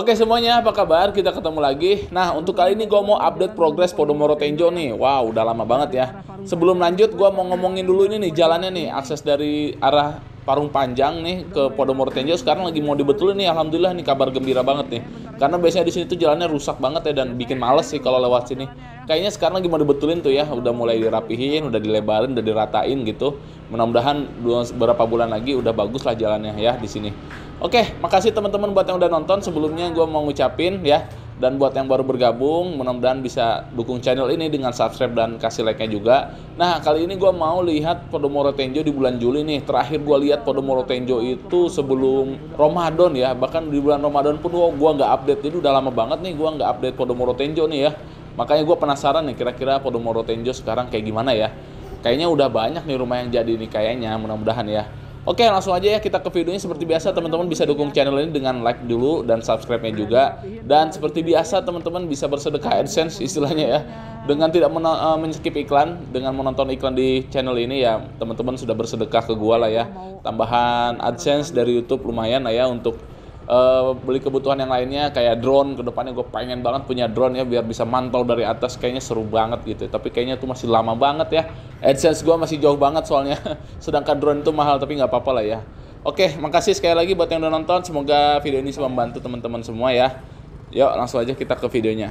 Oke semuanya, apa kabar? Kita ketemu lagi. Nah, untuk kali ini gue mau update progres Podomoro Tenjo nih. Wow, udah lama banget ya. Sebelum lanjut, gue mau ngomongin dulu ini nih, jalannya nih. Akses dari arah Parung Panjang nih ke Podomoro Tenjo sekarang lagi mau dibetulin nih. Alhamdulillah nih, kabar gembira banget nih. Karena biasanya di sini tuh jalannya rusak banget ya dan bikin males sih kalau lewat sini. Kayaknya sekarang lagi mau dibetulin tuh ya. Udah mulai dirapihin, udah dilebarin, udah diratain gitu. Mudah-mudahan beberapa bulan lagi udah bagus lah jalannya ya di sini. Oke, makasih teman-teman buat yang udah nonton. Sebelumnya gue mau ngucapin ya, dan buat yang baru bergabung, mudah-mudahan bisa dukung channel ini dengan subscribe dan kasih like-nya juga. Nah, kali ini gue mau lihat Podomoro Tenjo di bulan Juli nih. Terakhir gue lihat Podomoro Tenjo itu sebelum Ramadan ya. Bahkan di bulan Ramadan pun gue nggak update. Jadi udah lama banget nih gue nggak update Podomoro Tenjo nih ya. Makanya gue penasaran nih kira-kira Podomoro Tenjo sekarang kayak gimana ya. Kayaknya udah banyak nih rumah yang jadi nih kayaknya, mudah-mudahan ya. Oke, langsung aja ya kita ke videonya. Seperti biasa teman-teman bisa dukung channel ini dengan like dulu dan subscribe-nya juga. Dan seperti biasa teman-teman bisa bersedekah AdSense istilahnya ya. Dengan tidak men-skip iklan, dengan menonton iklan di channel ini ya teman-teman sudah bersedekah ke gua lah ya. Tambahan AdSense dari YouTube lumayan lah ya untuk beli kebutuhan yang lainnya kayak drone. Kedepannya gue pengen banget punya drone ya biar bisa mantau dari atas, kayaknya seru banget gitu. Tapi kayaknya tuh masih lama banget ya, AdSense gue masih jauh banget soalnya. Sedangkan drone itu mahal, tapi nggak apa-apa lah ya. Oke, makasih sekali lagi buat yang udah nonton. Semoga video ini bisa membantu teman-teman semua ya. Yuk langsung aja kita ke videonya.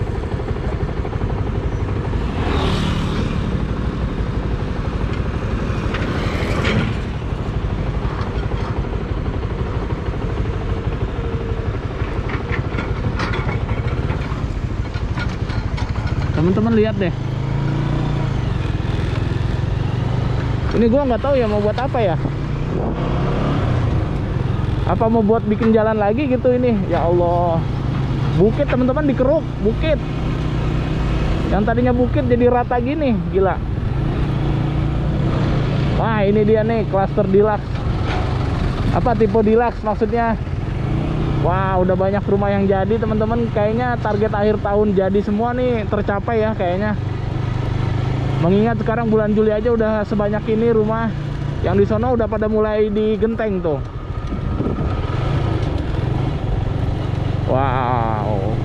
Teman-teman lihat deh, ini gua nggak tahu ya mau buat apa ya. Apa mau buat bikin jalan lagi gitu ini? Ya Allah, bukit teman-teman dikeruk, bukit. Yang tadinya bukit jadi rata gini, gila. Wah ini dia nih, cluster deluxe. Apa tipe deluxe maksudnya? Wah udah banyak rumah yang jadi teman-teman. Kayaknya target akhir tahun jadi semua nih tercapai ya kayaknya. Mengingat sekarang bulan Juli aja udah sebanyak ini rumah. Yang di sono udah pada mulai digenteng tuh. Wow.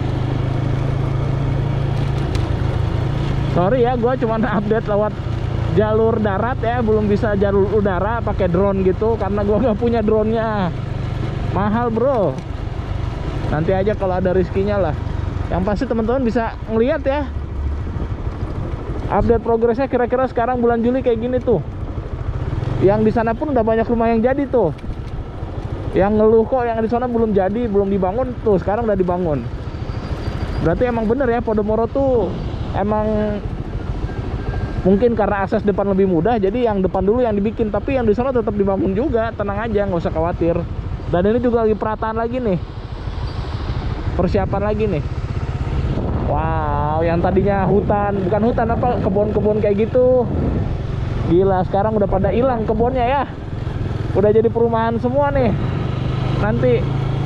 Sorry ya, gue cuma update lewat jalur darat ya, belum bisa jalur udara pakai drone gitu karena gue nggak punya drone-nya. Mahal bro. Nanti aja kalau ada rezekinya lah. Yang pasti teman-teman bisa ngeliat ya update progresnya kira-kira sekarang bulan Juli kayak gini tuh. Yang di sana pun udah banyak rumah yang jadi tuh. Yang ngeluh kok yang di sana belum jadi, belum dibangun, tuh sekarang udah dibangun. Berarti emang bener ya, Podomoro tuh emang mungkin karena akses depan lebih mudah, jadi yang depan dulu yang dibikin. Tapi yang di sana tetap dibangun juga, tenang aja, nggak usah khawatir. Dan ini juga lagi perataan lagi nih, persiapan lagi nih. Wow, yang tadinya hutan, bukan hutan apa, kebun-kebun kayak gitu, gila sekarang udah pada hilang kebunnya ya. Udah jadi perumahan semua nih. Nanti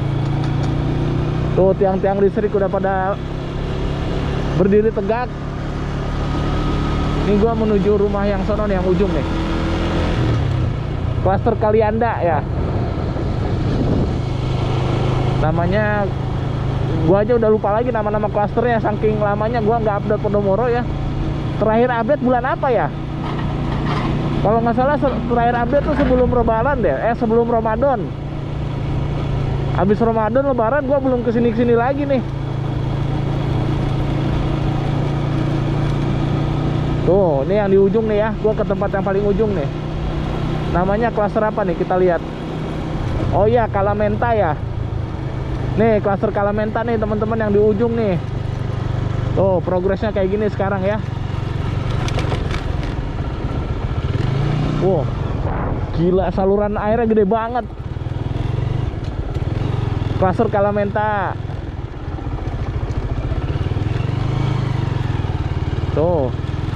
tuh tiang-tiang listrik udah pada berdiri tegak. Ini gua menuju rumah yang sono nih, yang ujung nih, Klaster Kalianda ya namanya. Gua aja udah lupa lagi nama-nama klasternya, saking lamanya gua nggak update Podomoro ya. Terakhir update bulan apa ya? Kalau nggak salah terakhir update tuh sebelum Lebaran deh, sebelum Ramadan. Habis Ramadan Lebaran gua belum kesini-kesini lagi nih. Tuh, ini yang di ujung nih ya, gua ke tempat yang paling ujung nih. Namanya klaster apa nih, kita lihat. Oh iya, Kalamenta ya. Nih, klaster Kalamenta nih teman-teman yang di ujung nih. Tuh, progresnya kayak gini sekarang ya. Wow, gila saluran airnya gede banget. Klaster Kalamenta. Tuh.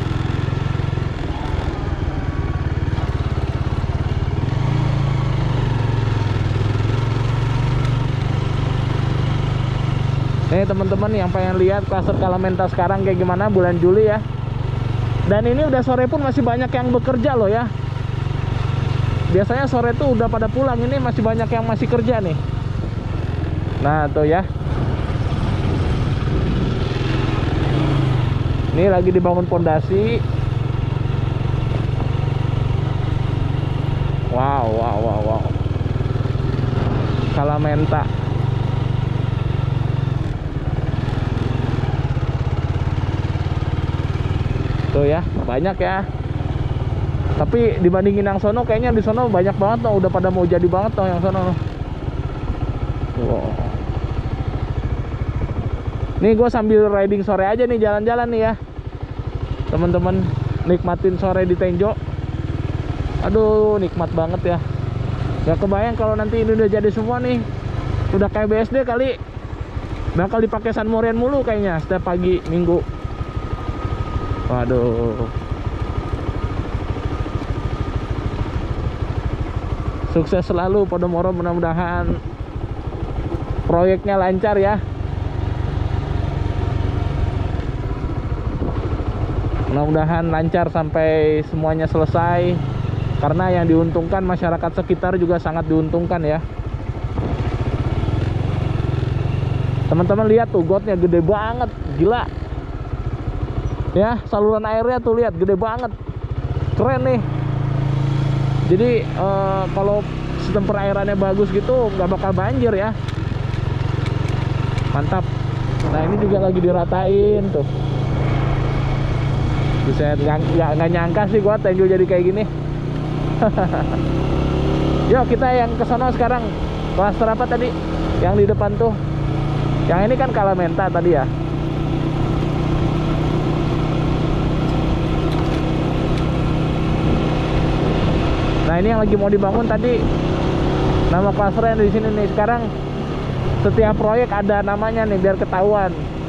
Nih teman-teman yang pengen lihat klaster Kalamenta sekarang kayak gimana bulan Juli ya. Dan ini udah sore pun masih banyak yang bekerja loh ya. Biasanya sore tuh udah pada pulang, ini masih banyak yang masih kerja nih. Nah tuh ya, ini lagi dibangun pondasi. Wow. Kalamenta. Tuh ya, banyak ya. Tapi dibandingin yang sono, kayaknya di sono banyak banget tuh. Udah pada mau jadi banget tuh yang sono. Wow. Nih gue sambil riding sore aja nih, jalan-jalan nih ya teman-teman, nikmatin sore di Tenjo. Aduh nikmat banget ya. Gak kebayang kalau nanti ini udah jadi semua nih, udah kayak BSD kali, bakal dipakai San Morian mulu kayaknya setiap pagi minggu. Waduh, sukses selalu Podomoro, mudah-mudahan proyeknya lancar ya. Mudah-mudahan lancar sampai semuanya selesai, karena yang diuntungkan masyarakat sekitar juga sangat diuntungkan ya. Teman-teman lihat tuh, gotnya gede banget, gila ya. Saluran airnya tuh lihat, gede banget, keren nih. Jadi kalau sistem perairannya bagus gitu, nggak bakal banjir ya. Mantap. Nah ini juga lagi diratain tuh. Bisa nggak nyangka sih gua Tenjo jadi kayak gini. Yuk kita yang ke sono sekarang. Klaster apa tadi? Yang di depan tuh. Yang ini kan Kalamenta tadi ya. Nah ini yang lagi mau dibangun tadi. Nama klasternya di sini nih. Sekarang setiap proyek ada namanya nih biar ketahuan.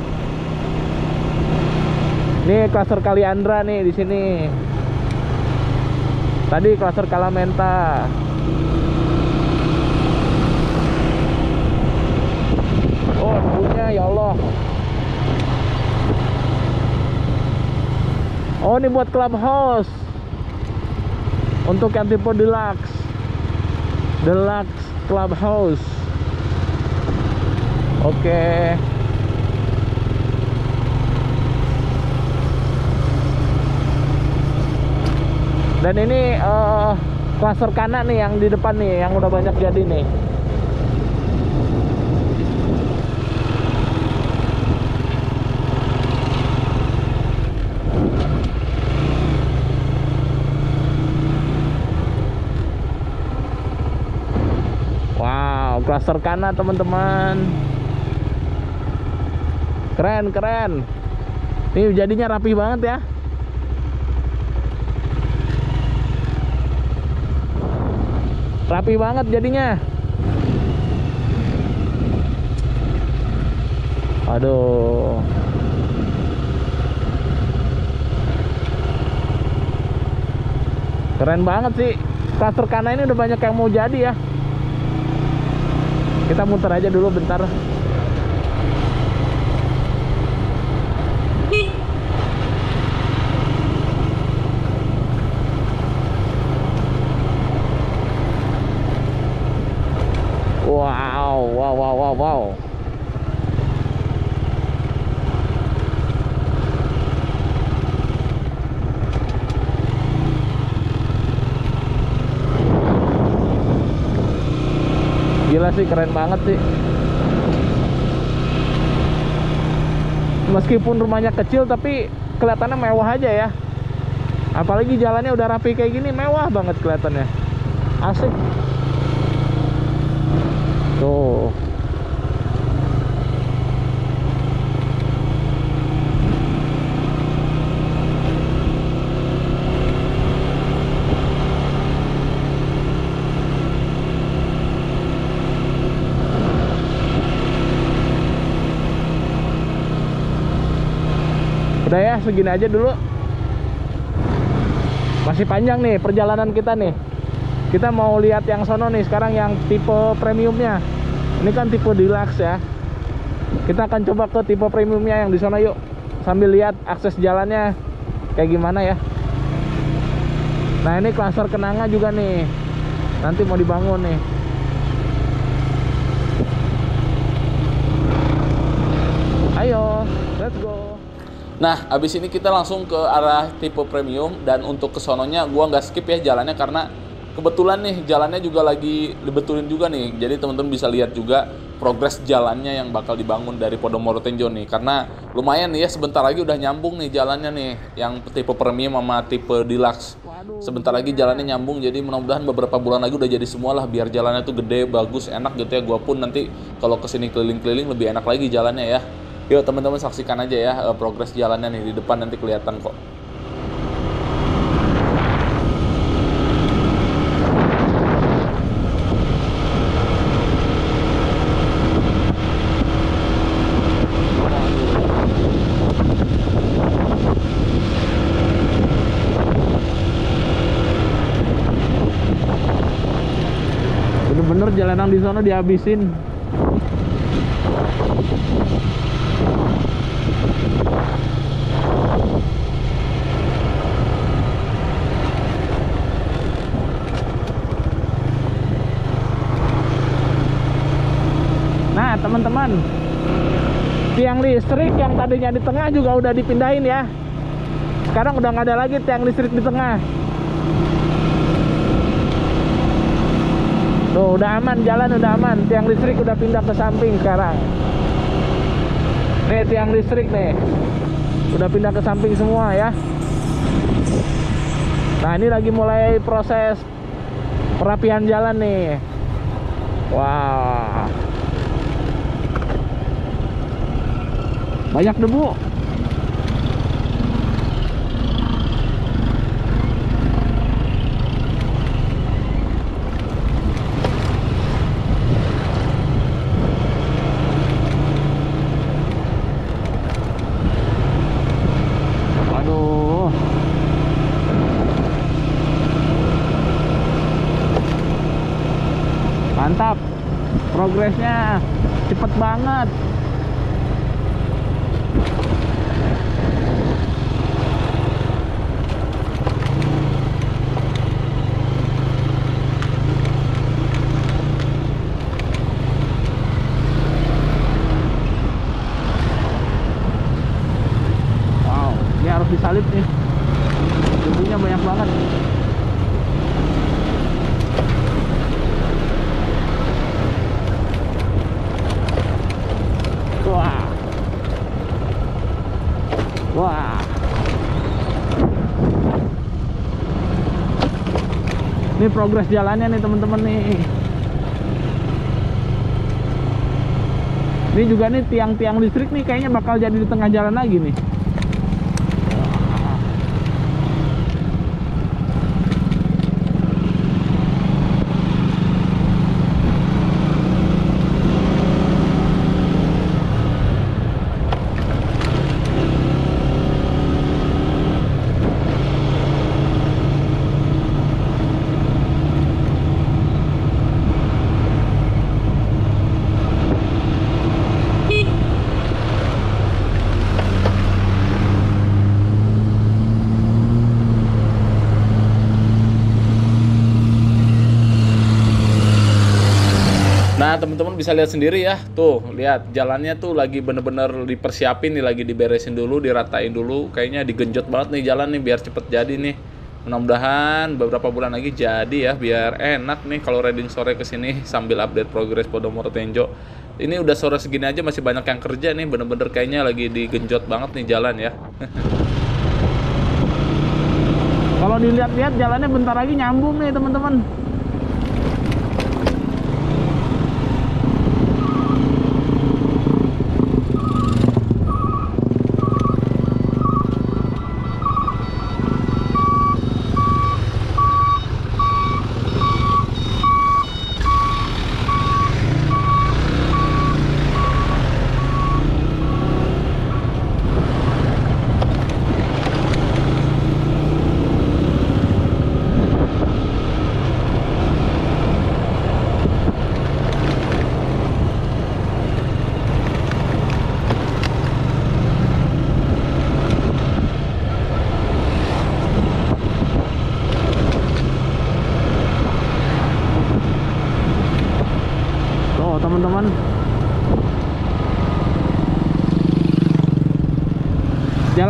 Ini klaster Kaliandra nih di sini. Tadi klaster Kalamenta. Oh, punya ya Allah. Oh, ini buat clubhouse. Untuk yang tipe deluxe. Deluxe clubhouse. Oke. Dan ini klaster kanan nih yang di depan nih, yang udah banyak jadi nih. Wow, klaster kanan teman-teman. Keren. Ini jadinya rapi banget ya. Rapi banget jadinya. Aduh. Keren banget sih. Klaster kanan ini udah banyak yang mau jadi ya. Kita muter aja dulu bentar. Wow. Gila sih, keren banget sih. Meskipun rumahnya kecil tapi kelihatannya mewah aja ya. Apalagi jalannya udah rapi kayak gini, mewah banget kelihatannya. Asik. Tuh. Udah ya, segini aja dulu. Masih panjang nih perjalanan kita nih. Kita mau lihat yang sono nih sekarang, yang tipe premiumnya. Ini kan tipe deluxe ya. Kita akan coba ke tipe premiumnya yang di sana yuk. Sambil lihat akses jalannya kayak gimana ya. Nah ini klaster kenanga juga nih. Nanti mau dibangun nih. Nah, abis ini kita langsung ke arah tipe premium, dan untuk kesononya gua nggak skip ya jalannya karena kebetulan nih jalannya juga lagi dibetulin juga nih. Jadi teman-teman bisa lihat juga progres jalannya yang bakal dibangun dari Podomoro Tenjo nih, karena lumayan nih ya, sebentar lagi udah nyambung nih jalannya nih yang tipe premium sama tipe deluxe. Sebentar lagi jalannya nyambung, jadi mudah-mudahan beberapa bulan lagi udah jadi semua lah, biar jalannya tuh gede, bagus, enak gitu ya. Gua pun nanti kalau kesini keliling-keliling lebih enak lagi jalannya ya. Yuk teman-teman saksikan aja ya progres jalannya nih, di depan nanti kelihatan kok. Bener-bener jalanan di sana dihabisin. Nah teman-teman, tiang listrik yang tadinya di tengah juga udah dipindahin ya. Sekarang udah nggak ada lagi tiang listrik di tengah. Tuh udah aman, jalan udah aman. Tiang listrik udah pindah ke samping sekarang. Nih tiang listrik nih udah pindah ke samping semua ya. Nah ini lagi mulai proses perapian jalan nih. Wah, banyak debu. Aduh, mantap, progresnya cepet banget. Wow, ini harus disalip nih, debunya banyak banget. Wah, wah, ini progres jalannya nih teman-teman nih. Ini juga nih tiang-tiang listrik nih kayaknya bakal jadi di tengah jalan lagi nih. Nah teman-teman bisa lihat sendiri ya, tuh lihat jalannya tuh lagi bener-bener dipersiapin nih, lagi diberesin dulu, diratain dulu, kayaknya digenjot banget nih jalan nih biar cepet jadi nih. Mudah-mudahan beberapa bulan lagi jadi ya, biar enak nih kalau riding sore kesini sambil update progres Podomoro Tenjo. Ini udah sore segini aja masih banyak yang kerja nih, bener-bener kayaknya lagi digenjot banget nih jalan ya. Kalau dilihat-lihat jalannya bentar lagi nyambung nih teman-teman.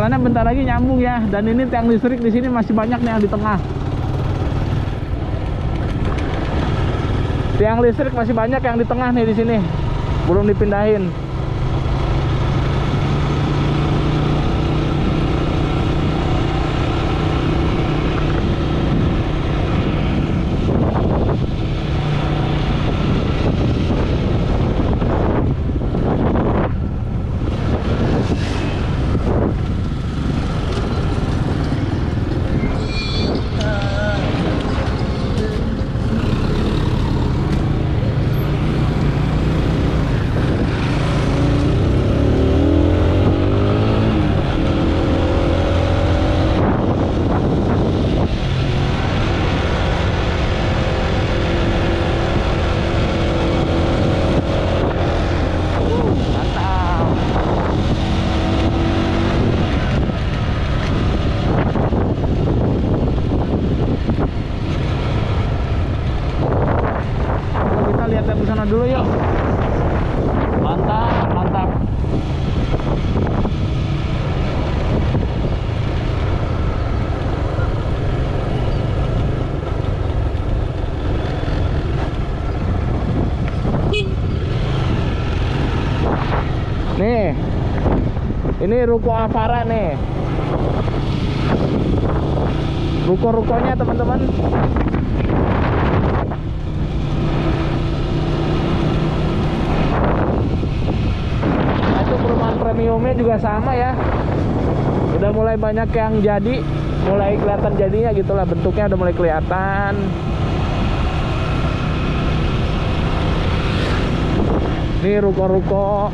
jalannya bentar lagi nyambung ya. Dan ini tiang listrik di sini masih banyak nih yang di tengah. Tiang listrik masih banyak yang di tengah nih di sini. Belum dipindahin. Dulu yuk. Mantap, mantap. Nih. Ini ruko Avara nih. Ruko-rukonya teman-teman. Perumahan premiumnya juga sama ya. Udah mulai banyak yang jadi, mulai kelihatan jadinya gitulah, bentuknya udah mulai kelihatan. Nih ruko-ruko.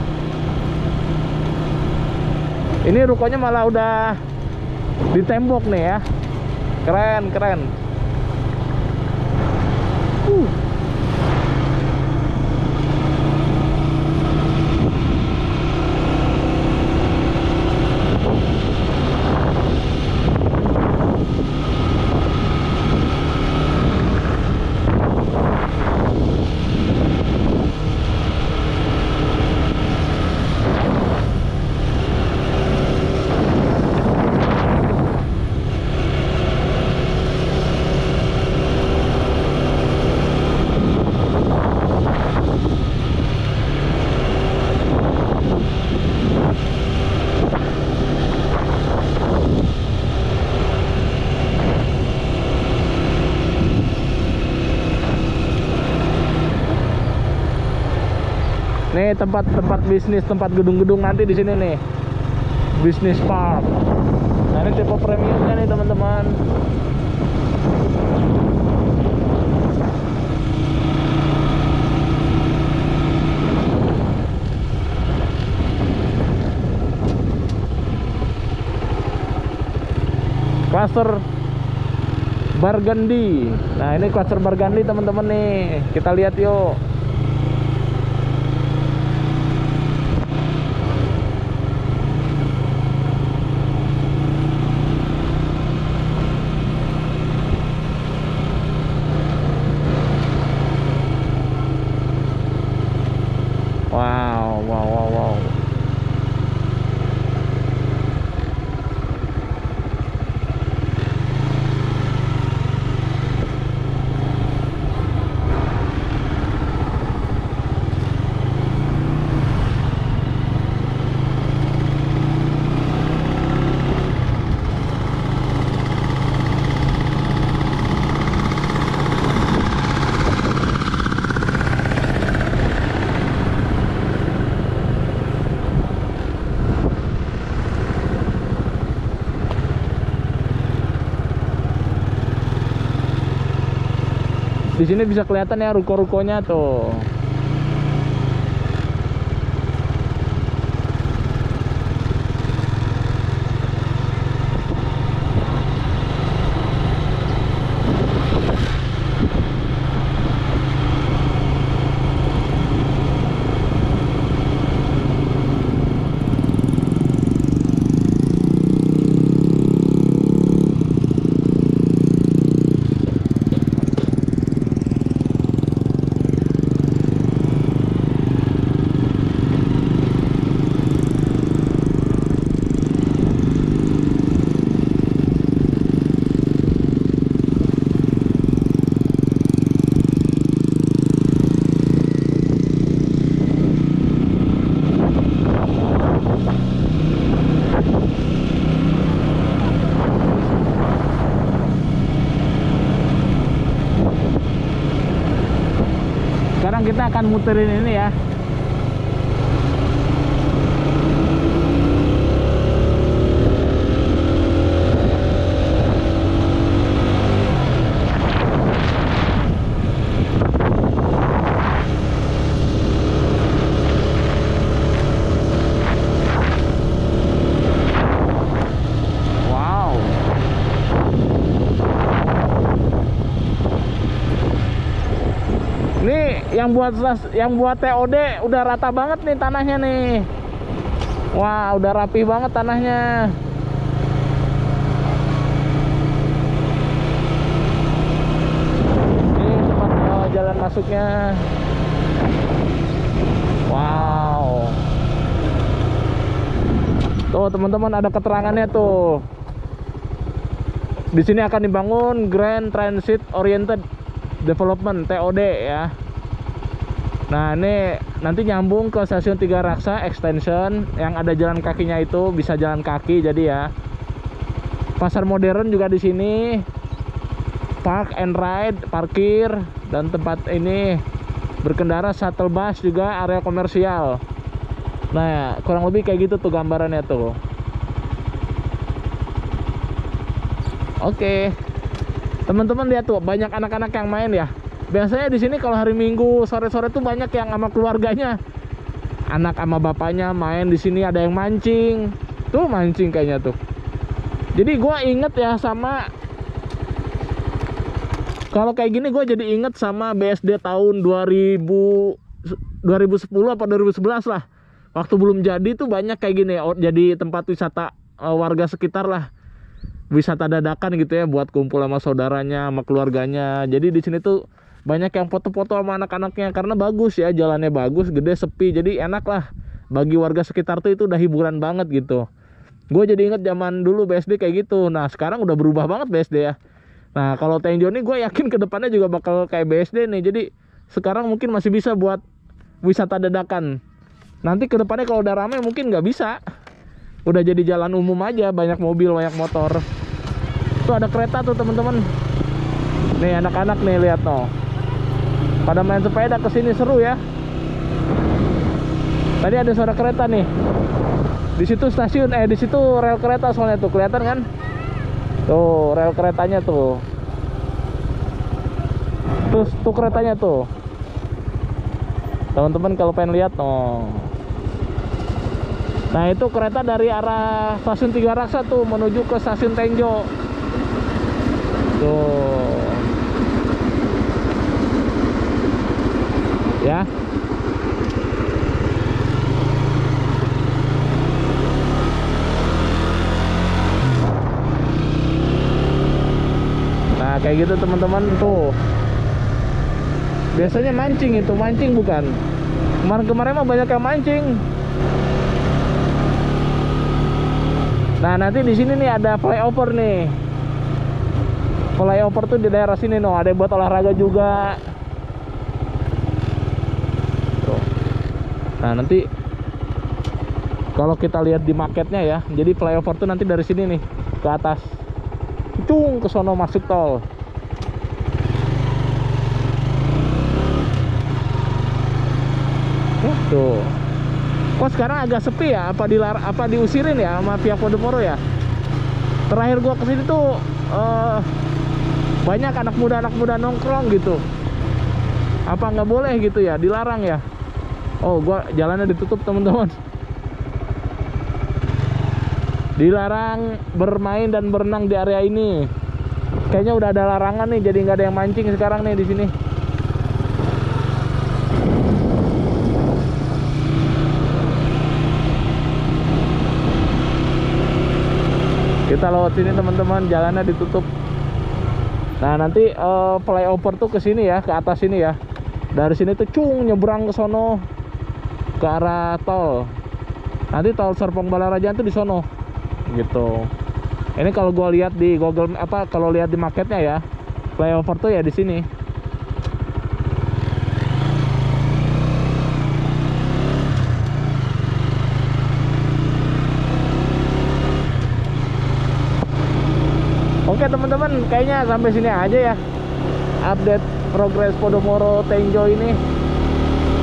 Ini rukonya malah udah di tembok nih ya. Keren, keren. Nih tempat bisnis, tempat gedung-gedung nanti di sini nih. Business Park. Nah, ini tipe premiumnya nih, teman-teman. Cluster Burgundy. Nah, ini cluster Burgundy, teman-teman nih. Kita lihat yuk. Wow, wow, wow, wow. Di sini bisa kelihatan ya ruko-rukonya tuh. akan muterin ini ya. Yang buat TOD udah rata banget nih tanahnya nih. Wah, udah rapi banget tanahnya. Ini tempat jalan masuknya. Wow. Tuh teman-teman, ada keterangannya tuh. Di sini akan dibangun Grand Transit Oriented Development (TOD) ya. Nah, ini nanti nyambung ke stasiun Tiga Raksa Extension yang ada jalan kakinya, itu bisa jalan kaki jadi ya. Pasar modern juga di sini. Park and ride, parkir, dan tempat ini berkendara shuttle bus, juga area komersial. Nah, kurang lebih kayak gitu tuh gambarannya tuh. Oke. Teman-teman lihat tuh, banyak anak-anak yang main ya. Biasanya di sini kalau hari Minggu sore-sore tuh banyak yang sama keluarganya, anak sama bapaknya main di sini. Ada yang mancing, tuh mancing kayaknya tuh. Jadi gue inget ya sama, kalau kayak gini gue jadi inget sama BSD tahun 2010 apa 2011 lah. Waktu belum jadi tuh banyak kayak gini, jadi tempat wisata warga sekitar lah. Wisata dadakan gitu ya, buat kumpul sama saudaranya, sama keluarganya. Jadi di sini tuh banyak yang foto-foto sama anak-anaknya karena bagus ya, jalannya bagus, gede, sepi, jadi enak lah bagi warga sekitar tuh. Itu udah hiburan banget gitu. Gue jadi inget zaman dulu BSD kayak gitu. Nah, sekarang udah berubah banget BSD ya. Nah, kalau Tenjo nih gue yakin kedepannya juga bakal kayak BSD nih. Jadi sekarang mungkin masih bisa buat wisata dadakan. Nanti kedepannya kalau udah rame mungkin nggak bisa, udah jadi jalan umum aja, banyak mobil, banyak motor. Tuh ada kereta tuh teman-teman. Nih anak-anak nih, lihat no, pada main sepeda kesini, seru ya. Tadi ada suara kereta nih. Di situ stasiun, di situ rel kereta soalnya tuh, kelihatan kan? Tuh rel keretanya tuh. Terus tuh keretanya tuh. Teman-teman kalau pengen lihat, no. Nah itu kereta dari arah stasiun Tiga Raksa tuh menuju ke stasiun Tenjo. Tuh. Ya. Nah kayak gitu teman-teman tuh. Biasanya mancing, itu mancing bukan? Kemarin-kemarin mah banyak yang mancing. Nah nanti di sini nih ada flyover nih. Flyover tuh di daerah sini no, ada buat olahraga juga. Tuh. Nah nanti kalau kita lihat di marketnya ya, jadi flyover tuh nanti dari sini nih ke atas, cung ke sono masuk tol. Tuh. Kok sekarang agak sepi ya? Apa diusirin ya sama pihak Podomoro ya? Terakhir gua kesini tuh banyak anak muda nongkrong gitu. Apa nggak boleh gitu ya? Dilarang ya? Oh, gua jalannya ditutup teman-teman. Dilarang bermain dan berenang di area ini. Kayaknya udah ada larangan nih, jadi nggak ada yang mancing sekarang nih di sini. Kita lewat sini teman-teman, jalannya ditutup. Nah nanti flyover tuh ke sini ya, ke atas sini ya. Dari sini tuh cung nyebrang ke sono ke arah tol. Nanti tol Serpong Balarajan tuh di sono gitu. Ini kalau gua lihat di Google kalau lihat di marketnya ya, flyover tuh ya di sini. Oke teman-teman, kayaknya sampai sini aja ya update progres Podomoro Tenjo ini.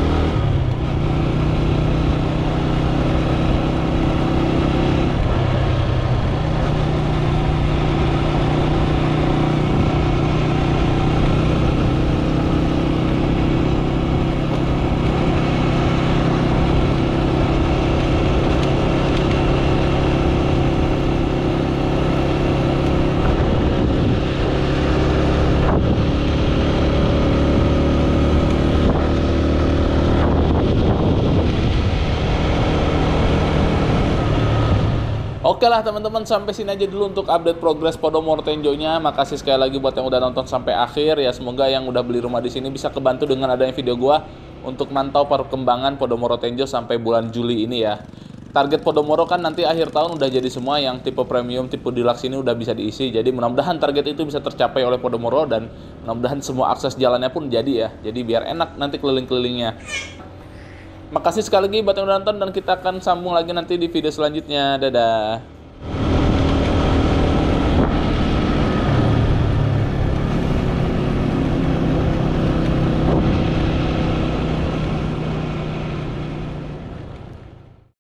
Oke lah teman-teman, sampai sini aja dulu untuk update progres Podomoro Tenjo-nya. Makasih sekali lagi buat yang udah nonton sampai akhir ya. Semoga yang udah beli rumah di sini bisa kebantu dengan adanya video gua untuk mantau perkembangan Podomoro Tenjo sampai bulan Juli ini ya. Target Podomoro kan nanti akhir tahun udah jadi semua, yang tipe premium, tipe deluxe ini udah bisa diisi. Jadi mudah-mudahan target itu bisa tercapai oleh Podomoro dan mudah-mudahan semua akses jalannya pun jadi ya. Jadi biar enak nanti keliling-kelilingnya. Makasih sekali lagi buat yang udah nonton dan kita akan sambung lagi nanti di video selanjutnya. Dadah.